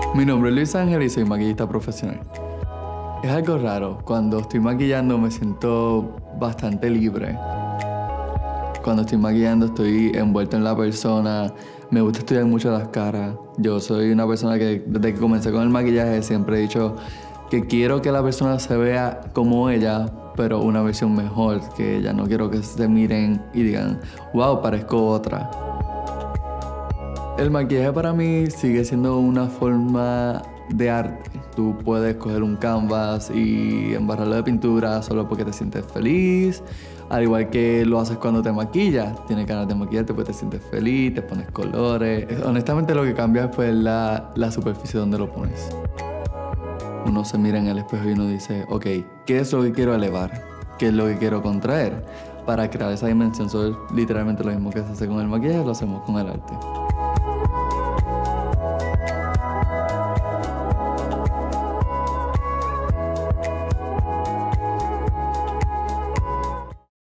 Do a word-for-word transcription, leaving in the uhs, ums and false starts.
Mi nombre es Luis Ángel y soy maquillista profesional. Es algo raro, cuando estoy maquillando me siento bastante libre. Cuando estoy maquillando estoy envuelto en la persona, me gusta estudiar mucho las caras. Yo soy una persona que desde que comencé con el maquillaje siempre he dicho que quiero que la persona se vea como ella, pero una versión mejor que ella. No quiero que se miren y digan, wow, parezco otra. El maquillaje para mí sigue siendo una forma de arte. Tú puedes coger un canvas y embarrarlo de pintura solo porque te sientes feliz. Al igual que lo haces cuando te maquillas. Tienes ganas de maquillarte porque te sientes feliz, te pones colores. Honestamente lo que cambia es pues, la, la superficie donde lo pones. Uno se mira en el espejo y uno dice, ok, ¿qué es lo que quiero elevar? ¿Qué es lo que quiero contraer? Para crear esa dimensión. Eso es literalmente lo mismo que se hace con el maquillaje, lo hacemos con el arte.